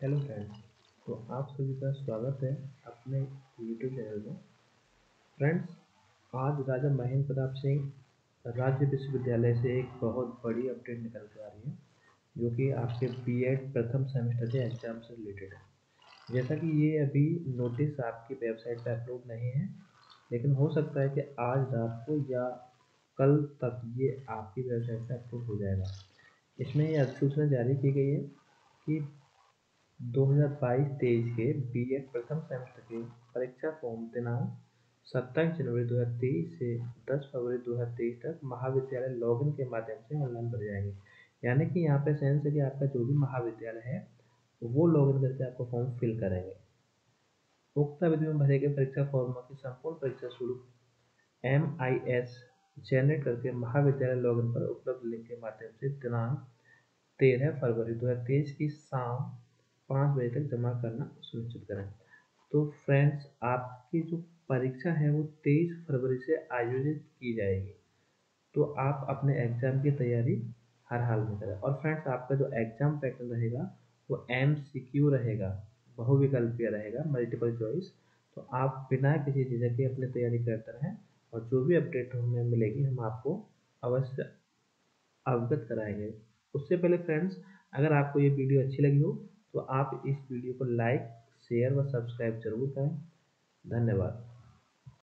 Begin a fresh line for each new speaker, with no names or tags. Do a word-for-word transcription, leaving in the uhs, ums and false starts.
Hello friends. तो आप सभी का स्वागत है अपने यूट्यूब चैनल में। फ्रेंड्स, आज राजा महेंद्र प्रताप सिंह राज्य विश्वविद्यालय से एक बहुत बड़ी अपडेट निकल के आ रही है, जो कि आपके बीएड प्रथम सेमेस्टर के एग्जाम से रिलेटेड है। जैसा कि ये अभी नोटिस आपकी वेबसाइट पर अपलोड नहीं है, लेकिन हो सकता है कि आज रात को या कल तक ये आपकी वेबसाइट पर अपलोड हो जाएगा। इसमें ये अधिसूचना जारी की गई है कि दो हज़ार बाईस तेईस के बीएड प्रथम सेमेस्टर के परीक्षा फॉर्म दिनांक सत्ताईस जनवरी दो हज़ार तेईस से दस फरवरी दो हज़ार तेईस तक महाविद्यालय लॉगिन के माध्यम से ऑनलाइन भरे जाएंगे। यानी कि यहाँ पे सेंस है कि आपका जो भी महाविद्यालय है वो लॉगिन करके आपको फॉर्म फिल करेंगे। उक्त अवधि में भरे गए परीक्षा फॉर्मों की संपूर्ण परीक्षा शुल्क एम आई एस जनरेट करके महाविद्यालय लॉगिन पर उपलब्ध लिंक के माध्यम से दिनांक तेरह फरवरी दो हज़ार तेईस की शाम पाँच बजे तक जमा करना सुनिश्चित करें। तो फ्रेंड्स, आपकी जो परीक्षा है वो तेईस फरवरी से आयोजित की जाएगी, तो आप अपने एग्ज़ाम की तैयारी हर हाल में करें। और फ्रेंड्स, आपका जो एग्ज़ाम पैटर्न रहेगा वो एम सी क्यू रहेगा, बहुविकल्पीय रहेगा, मल्टीपल चॉइस। तो आप बिना किसी झिझक के अपनी तैयारी करते रहें, और जो भी अपडेट हमें मिलेगी हम आपको अवश्य अवगत कराएंगे। उससे पहले फ्रेंड्स, अगर आपको ये वीडियो अच्छी लगी हो तो आप इस वीडियो को लाइक, शेयर व सब्सक्राइब जरूर करें। धन्यवाद।